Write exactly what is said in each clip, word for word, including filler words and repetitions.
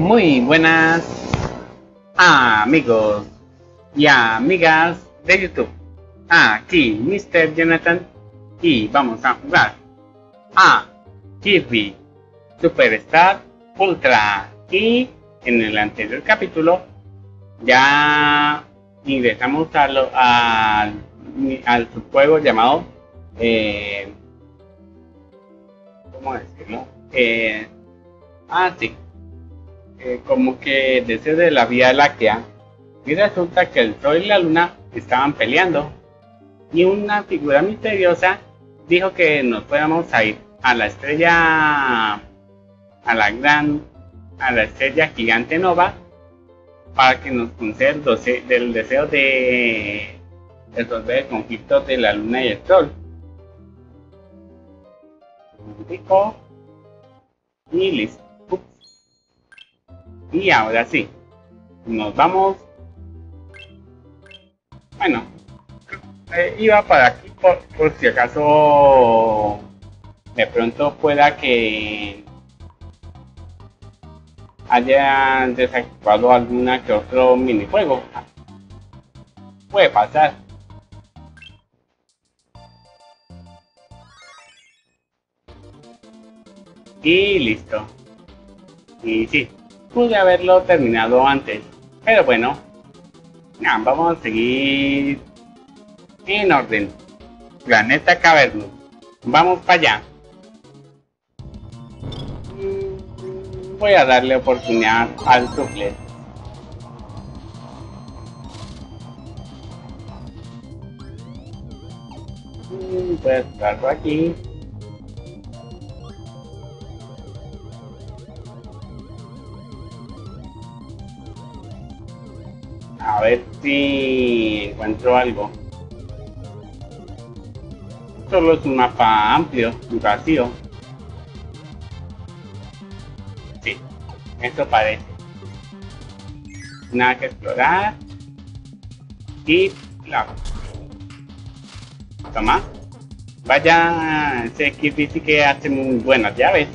Muy buenas amigos y amigas de YouTube. Aquí mister Jonathan y vamos a jugar a Kirby Superstar Ultra. Y en el anterior capítulo ya ingresamos a lo, a, al subjuego llamado eh, ¿cómo decirlo? Eh, ah, sí. Eh, como que desde de la Vía Láctea, y resulta que el Sol y la Luna estaban peleando y una figura misteriosa dijo que nos fuéramos a ir a la estrella, a la gran, a la estrella gigante Nova, para que nos conceda el, doce, del deseo de resolver el conflicto de la Luna y el Sol. Y listo. Y ahora sí, nos vamos. Bueno, eh, iba para aquí por, por si acaso de pronto pueda que haya desactivado alguna que otro minijuego. Puede pasar. Y listo. Y sí, pude haberlo terminado antes, pero bueno, nah, vamos a seguir en orden. Planeta Cavernous, vamos para allá. Voy a darle oportunidad al Suplet. Voy a estarlo aquí. A ver si encuentro algo. Solo es un mapa amplio y vacío. Sí, eso parece. Nada que explorar. Y claro. Toma. Vaya, ese Kirby sí que hace muy buenas llaves.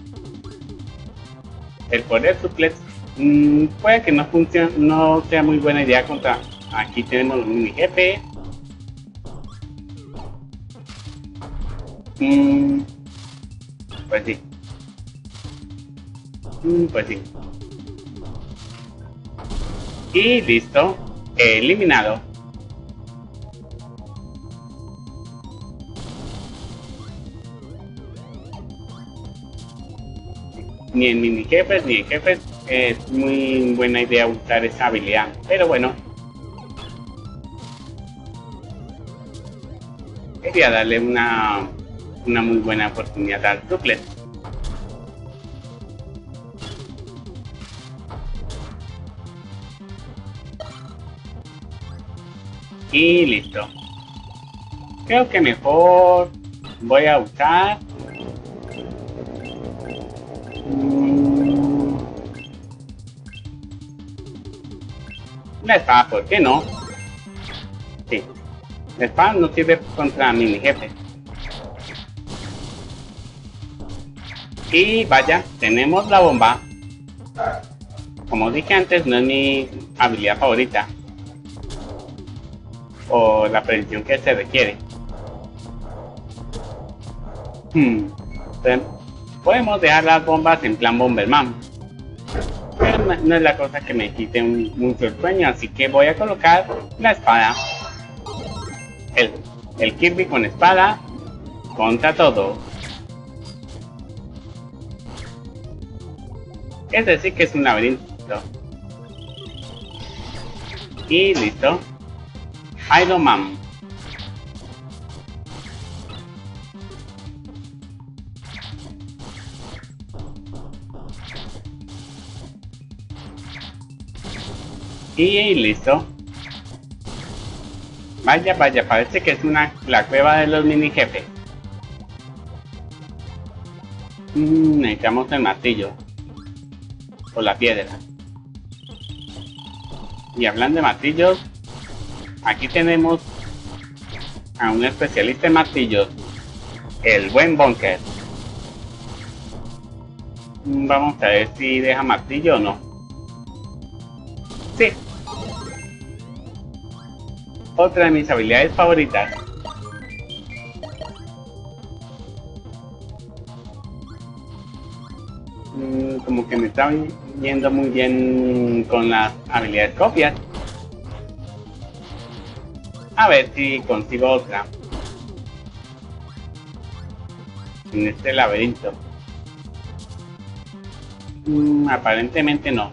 El poder suplex. Mm, puede que no funcione, no sea muy buena idea contra. Aquí tenemos los mini jefes. Mm, pues sí. Mm, pues sí. Y listo. Eliminado. Ni en mini jefes ni en jefes es muy buena idea usar esa habilidad, pero bueno, quería darle una una muy buena oportunidad al Suplet. Y listo. Creo que mejor voy a usar la espada, ¿por qué no? Sí, la espada no sirve contra mini jefe. Y vaya, tenemos la bomba. Como dije antes, no es mi habilidad favorita o la precisión que se requiere. Hmm. Podemos dejar las bombas en plan Bomberman, pero no es la cosa que me quite un, mucho el sueño, así que voy a colocar la espada. El, el Kirby con espada contra todo. Es decir que es un laberinto. Y listo. Iron Man. Y listo. Vaya, vaya, parece que es una la cueva de los mini jefes. Mm, necesitamos el martillo. O la piedra. Y hablando de martillos, aquí tenemos a un especialista en martillos, el buen Bunker. Vamos a ver si deja martillo o no. Sí. Otra de mis habilidades favoritas. Mm, como que me está yendo muy bien con las habilidades copias. A ver si consigo otra. En este laberinto. Mm, aparentemente no.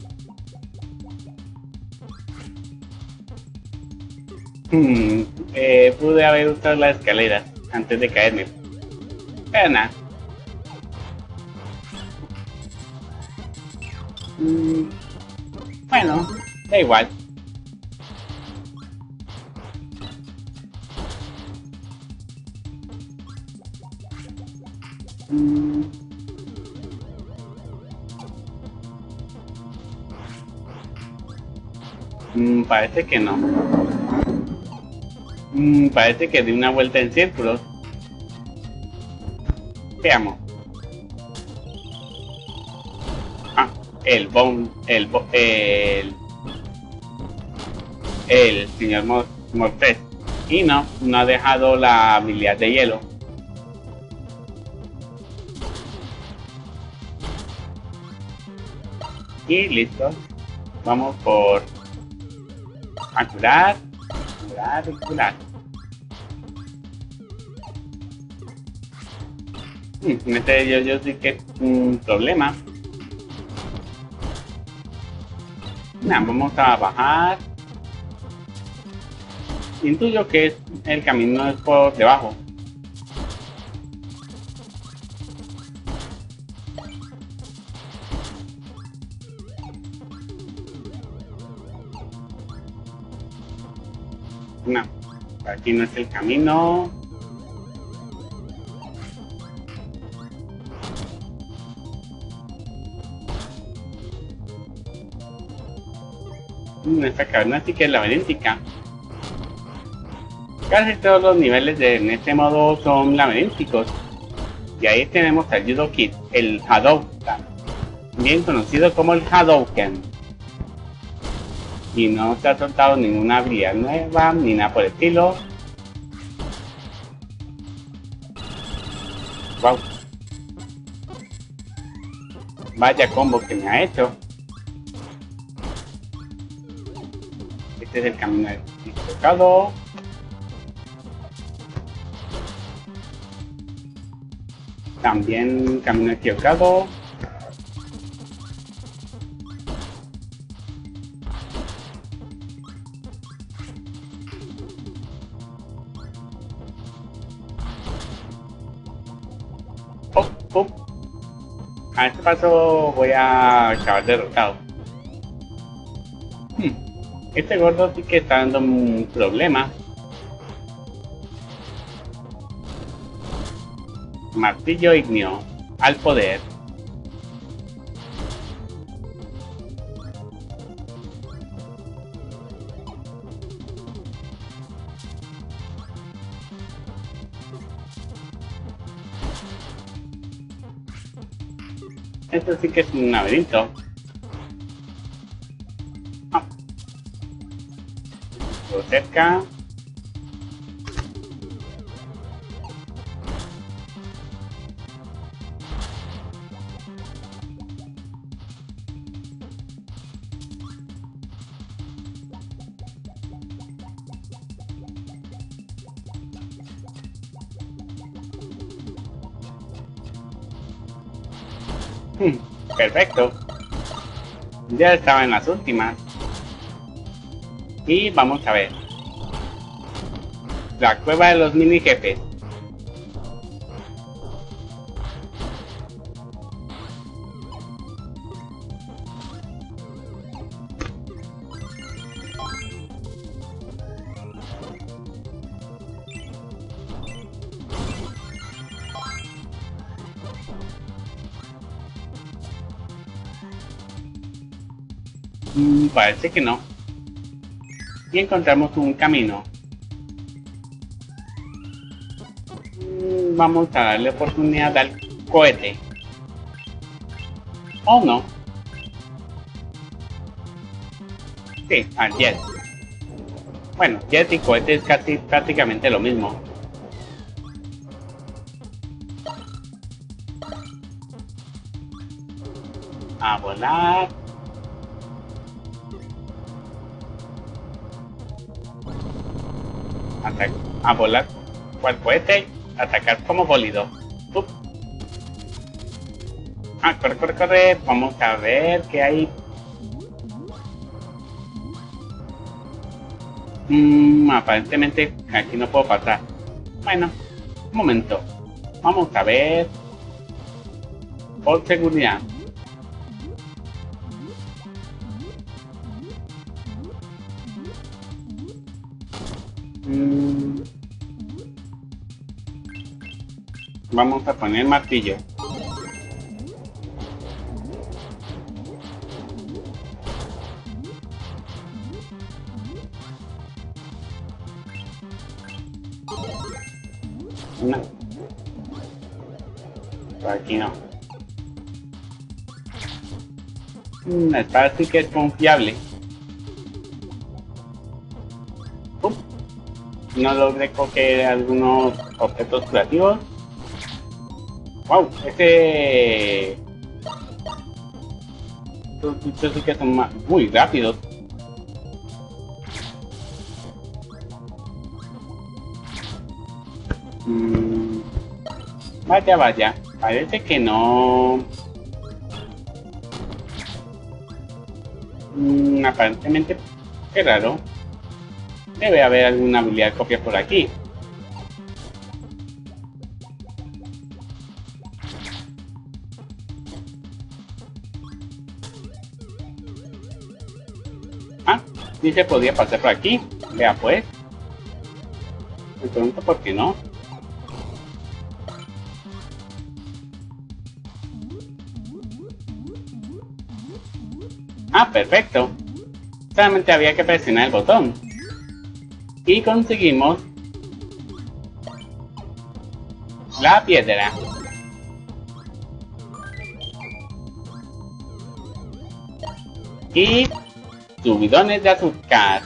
Hmm, eh, pude haber usado las escaleras antes de caerme. Pero nada. Mm, bueno, da igual. Mm, mm, parece que no. Mm, parece que di una vuelta en círculos. Veamos. Ah, el bon, el bo, el, el señor Mo- Mortés. Y no, no ha dejado la habilidad de hielo. Y listo. Vamos por a curar, curar y curar. Mm, este yo, yo sí que es un problema. Nah, vamos a bajar. Intuyo que es, el camino es por debajo. No, aquí no es el camino. Mm, esta caverna sí que es laberíntica. Casi todos los niveles de en este modo son laberínticos. Y ahí tenemos al Judo Kid, el Hadouken, bien conocido como el Hadouken. Y no se ha soltado ninguna habilidad nueva, ni nada por el estilo. Wow. Vaya combo que me ha hecho. Este es el camino equivocado. También camino equivocado. Oh, oh. A este paso voy a acabar derrotado. Hmm. Este gordo sí que está dando un problema. Martillo ignio al poder. Esto sí que es un laberinto. Ah. Lo cerca. Hmm, perfecto. Ya estaba en las últimas. Y vamos a ver. La cueva de los mini jefes. Mm, parece que no. Y encontramos un camino. Mm, vamos a darle oportunidad al cohete. ¿O no? Sí, al jet. Bueno, jet y cohete es casi prácticamente lo mismo. A volar. Atac a volar cual cohete. Atacar como bólido. Up. Ah, corre, corre, corre. Vamos a ver qué hay. Mmm, aparentemente aquí no puedo pasar. Bueno, un momento. Vamos a ver. Por seguridad. Mm. Vamos a poner martillo. No. Por aquí no. La espada sí que es confiable. Uh. No logré coger algunos objetos curativos. Wow, este... Estos bichos sí que son muy rápidos. Mm, vaya, vaya. Parece que no... Mm, aparentemente, qué raro. Debe haber alguna habilidad de copia por aquí. Ah, sí se podía pasar por aquí. Vea pues. Me pregunto por qué no. Ah, perfecto. Solamente había que presionar el botón. Y conseguimos la piedra. Y subidones de azúcar.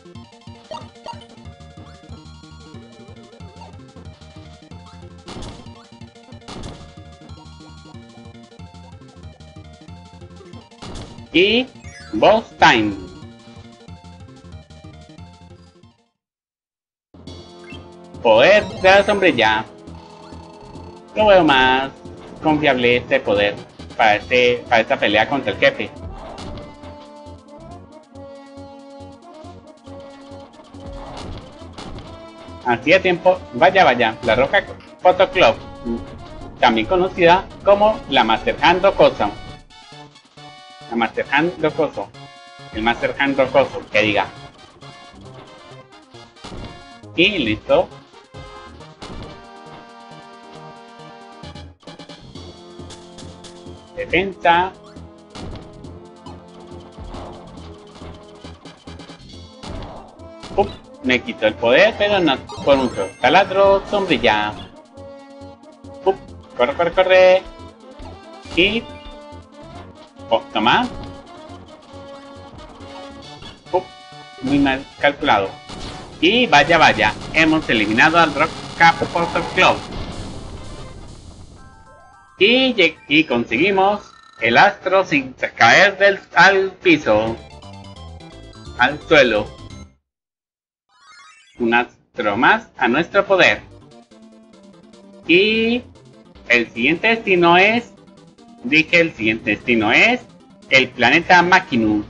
Y boss time. Poder de la sombrilla. Lo veo más confiable este poder para, este, para esta pelea contra el jefe. Hacía tiempo, vaya vaya, la roca Photo Club, también conocida como la Master Hand Rocoso. La Master Hand Rocoso. El Master Hand Rocoso, que diga. Y listo. Defensa. Up, me quitó el poder, pero no por un solo taladro, sombrilla. Up, corre, corre, corre. Y... oh, toma. Up, muy mal calculado. Y vaya, vaya, hemos eliminado al Rock Photo Club. Y, y conseguimos el astro sin caer del, al piso, al suelo. Un astro más a nuestro poder. Y el siguiente destino es, dije el siguiente destino es el planeta Machinus.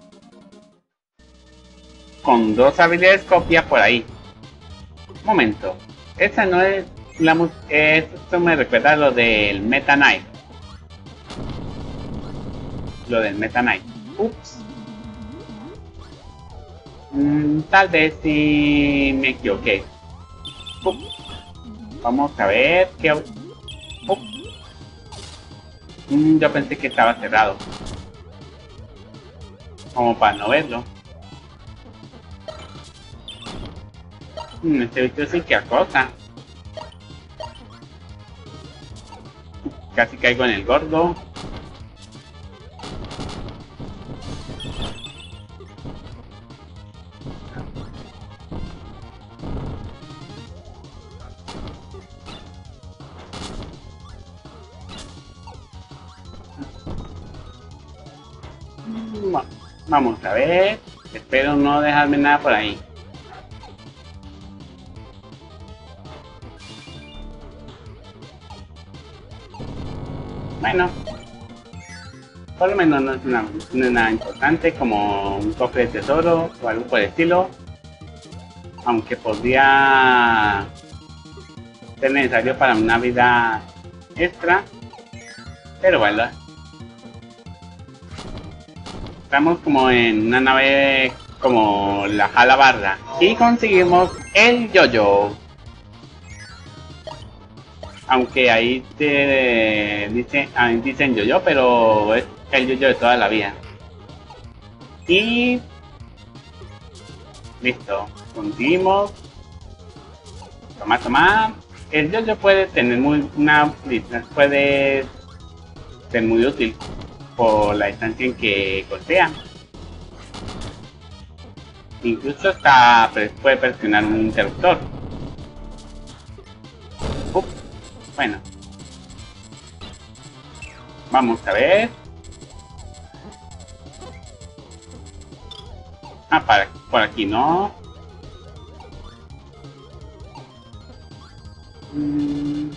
Con dos habilidades copia por ahí. Un momento, esa no es la música, esto me recuerda a lo del Meta Knight. Lo del Meta Knight. Ups. Mm, tal vez si me equivoqué. Ups. Vamos a ver qué... Ups. Mm, yo pensé que estaba cerrado. Como para no verlo. Mm, este bicho sí que acosa. Casi caigo en el gordo. Va- Vamos a ver. Espero no dejarme nada por ahí. Bueno, por lo menos no es, una, no es nada importante como un cofre de tesoro o algo por el estilo. Aunque podría ser necesario para una vida extra. Pero bueno. Estamos como en una nave como la Jalabarra. Y conseguimos el yo-yo. Aunque ahí te dice, ahí dicen yo-yo, pero es el yo-yo de toda la vida. Y listo, conseguimos. Toma, toma. El yo-yo puede tener muy una puede ser muy útil por la distancia en que golpea. Incluso hasta puede presionar un interruptor. Uf, bueno. Vamos a ver. Ah, para, por aquí no. Mm.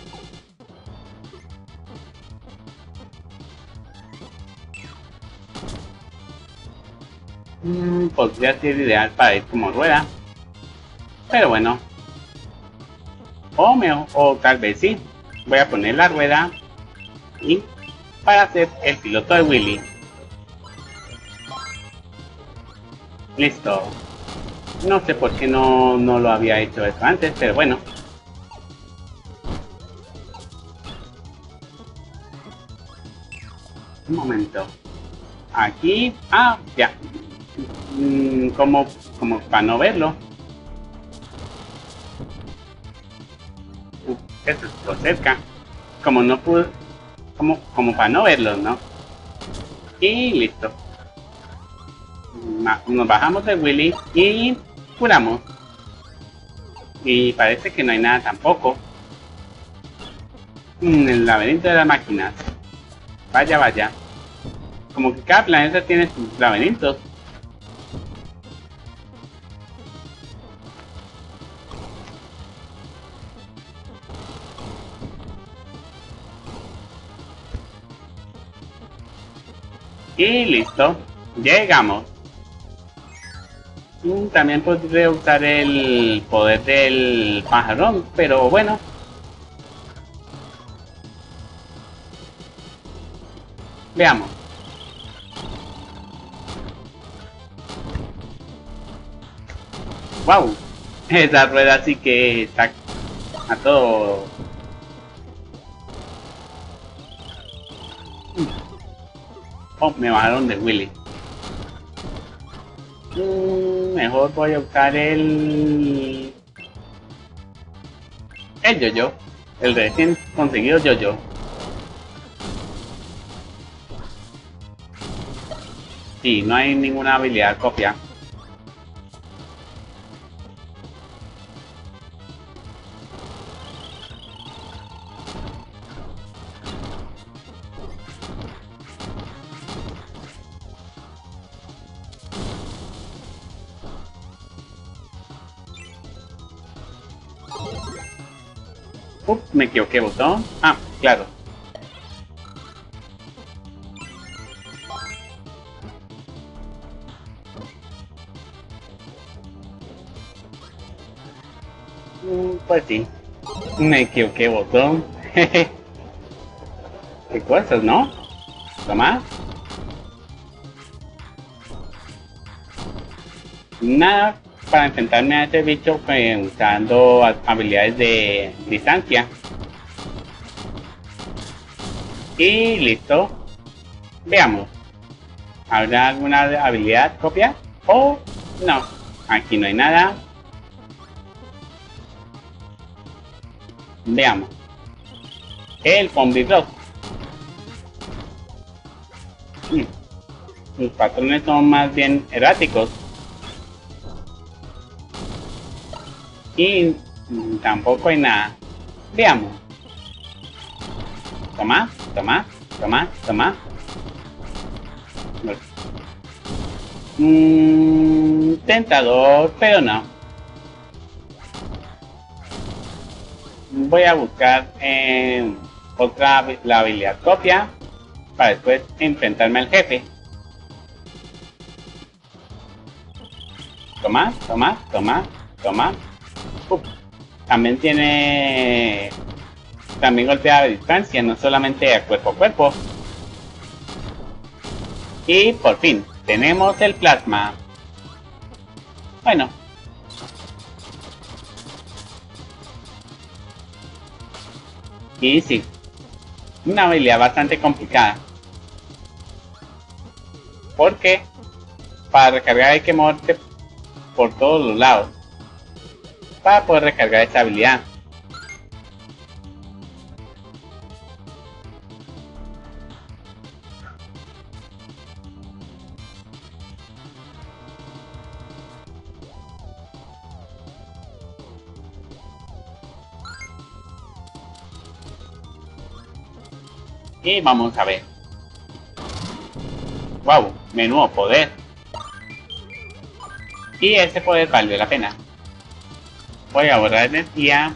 Mm, podría ser ideal para ir como rueda. Pero bueno. O, me, o tal vez sí. Voy a poner la rueda. Y para ser el piloto de Willy. Listo. No sé por qué no, no lo había hecho eso antes, pero bueno. Un momento. Aquí. Ah, ya. Mm, como, como para no verlo. Uh, esto es por cerca. Como no pude. Como, como para no verlo, ¿no? Y listo. Nos bajamos de Willy y curamos. Y parece que no hay nada tampoco. En el laberinto de las máquinas. Vaya, vaya. Como que cada planeta tiene sus laberintos. Y listo. Llegamos. Mm, También podría usar el poder del pajarón, pero bueno. Veamos. Wow. Esa rueda sí que está a todo. Oh, me bajaron de Willy. Mm, mejor voy a usar el... El yo-yo. El recién conseguido yo-yo. Sí, no hay ninguna habilidad copia. Uf, me equivoqué, botón. Ah, claro. Mm, pues sí. Me equivoqué, botón. Qué cosas, ¿no? Toma. Nada para enfrentarme a ese bicho pues, usando habilidades de distancia. Y listo. Veamos. ¿Habrá alguna habilidad copia? ¿O no? Aquí no hay nada. Veamos. El Zombie Block. Hmm. Los patrones son más bien erráticos. Y mm, tampoco hay nada. Veamos. Toma, toma, toma, toma. Mmm, tentador, pero no. Voy a buscar eh, otra, la habilidad copia, para después enfrentarme al jefe. Toma, toma, toma, toma. Uf. También tiene... También golpea a distancia, no solamente a cuerpo a cuerpo. Y por fin, tenemos el plasma. Bueno. Y sí, una habilidad bastante complicada. Porque para recargar hay que moverte por todos los lados para poder recargar esta habilidad. Y vamos a ver. Wow, menudo poder. Y ese poder valió la pena. Voy a borrar energía.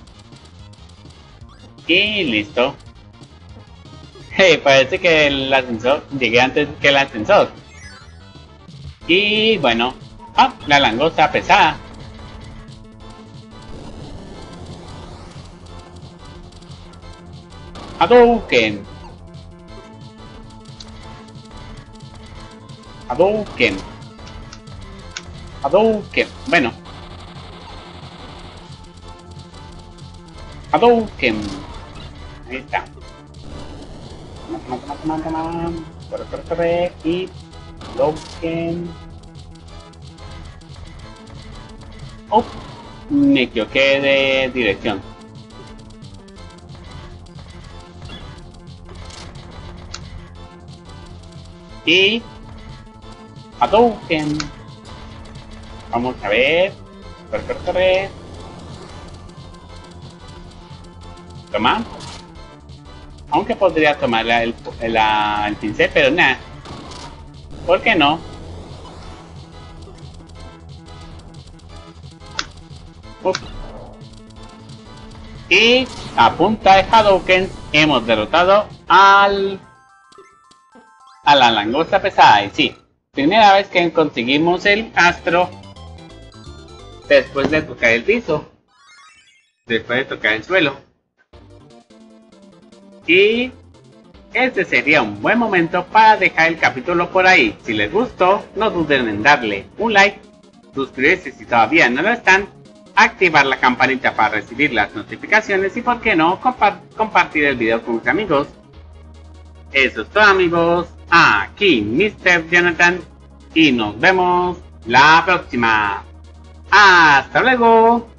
Y listo. Hey, parece que el ascensor... Llegué antes que el ascensor. Y bueno. Ah, la langosta pesada. Hadouken. Hadouken. Hadouken. Bueno. Hadouken. Ahí está. Toma, toma, toma, toma. Corre, corre, corre. Y Hadouken. Oh, me equivoqué de dirección. Y Hadouken. Vamos a ver. Corre, corre, corre. Toma. Aunque podría tomar el, el, el pincel, pero nada. ¿Por qué no? Uf. Y a punta de Hadouken hemos derrotado al a la langosta pesada. Y sí, primera vez que conseguimos el astro después de tocar el piso, después de tocar el suelo. Y este sería un buen momento para dejar el capítulo por ahí. Si les gustó, no duden en darle un like, suscribirse si todavía no lo están, activar la campanita para recibir las notificaciones y, por qué no, compa compartir el video con sus amigos. Eso es todo, amigos. Aquí mister Jonathan y nos vemos la próxima. ¡Hasta luego!